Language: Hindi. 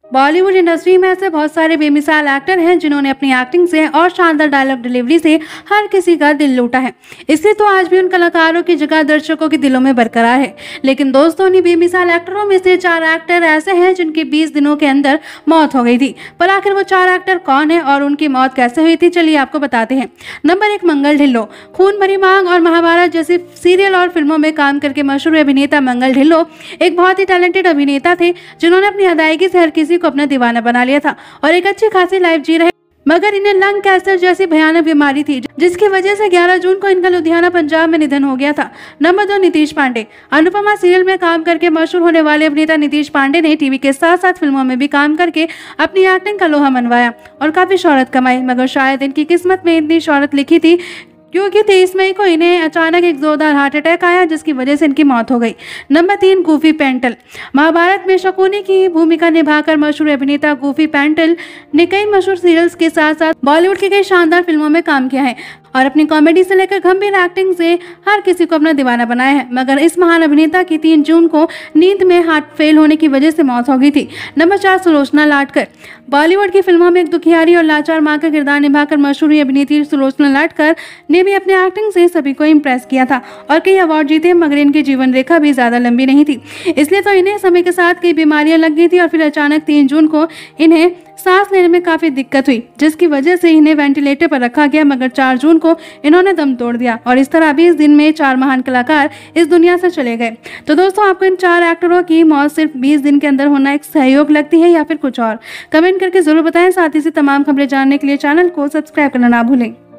बॉलीवुड इंडस्ट्री में ऐसे बहुत सारे बेमिसाल एक्टर हैं जिन्होंने अपनी एक्टिंग से और शानदार डायलॉग डिलीवरी से हर किसी का दिल लूटा है। इसलिए तो आज भी उन कलाकारों की जगह दर्शकों के दिलों में बरकरार है। लेकिन दोस्तों, उन्हीं बेमिसाल एक्टरों में से 4 एक्टर ऐसे हैं जिनकी 20 दिनों के अंदर मौत हो गई थी। पर आखिर वो 4 एक्टर कौन है और उनकी मौत कैसे हुई थी, चलिए आपको बताते हैं। नंबर 1, मंगल ढिल्लों। खून भरी मांग और महाभारत जैसी सीरियल और फिल्मों में काम करके मशहूर अभिनेता मंगल ढिल्लों एक बहुत ही टैलेंटेड अभिनेता थे जिन्होंने अपनी अदायगी से हर किसी को अपना दीवाना बना लिया था और एक अच्छी खासी लाइफ जी रहे। मगर इन्हें लंग कैंसर जैसी भयानक बीमारी थी जिसकी वजह से 11 जून को इनका लुधियाना पंजाब में निधन हो गया था। नंबर 2, नीतीश पांडे। अनुपमा सीरियल में काम करके मशहूर होने वाले अभिनेता नीतीश पांडे ने टीवी के साथ साथ फिल्मों में भी काम करके अपनी एक्टिंग का लोहा मनवाया और काफी शोहरत कमाई। मगर शायद इनकी किस्मत में इतनी शोहरत लिखी थी क्योंकि 23 मई को इन्हें अचानक एक जोरदार हार्ट अटैक आया जिसकी वजह से इनकी मौत हो गई। Number 3, Goofy Paintal. महाभारत में शकुनी की भूमिका निभाकर मशहूर अभिनेता गूफी पेंटल ने कई मशहूर सीरियल्स के साथ साथ बॉलीवुड की कई शानदार फिल्मों में काम किया है और अपनी कॉमेडी से लेकर गंभीर एक्टिंग से हर किसी को अपना दीवाना बनाया है। मगर इस महान अभिनेता की 3 जून को नींद में हार्ट फेल होने की वजह से मौत हो गई थी। नंबर 4, सुलोचना लाटकर। बॉलीवुड की फिल्मों में एक दुखियारी और लाचार मां का किरदार निभाकर मशहूर अभिनेत्री सुलोचना लाटकर ने भी अपने एक्टिंग से सभी को इम्प्रेस किया था और कई अवार्ड जीते। मगर इनकी जीवन रेखा भी ज्यादा लंबी नहीं थी, इसलिए तो इन्हें समय के साथ कई बीमारियां लग गई थी और फिर अचानक 3 जून को इन्हें सांस लेने में काफी दिक्कत हुई जिसकी वजह से इन्हें वेंटिलेटर पर रखा गया। मगर 4 जून को इन्होंने दम तोड़ दिया और इस तरह 20 दिन में 4 महान कलाकार इस दुनिया से चले गए। तो दोस्तों, आपको इन 4 एक्टरों की मौत सिर्फ 20 दिन के अंदर होना एक सहयोग लगती है या फिर कुछ और? कमेंट करके जरूर बताएं। साथ ही से तमाम खबरें जानने के लिए चैनल को सब्सक्राइब करना ना भूलें।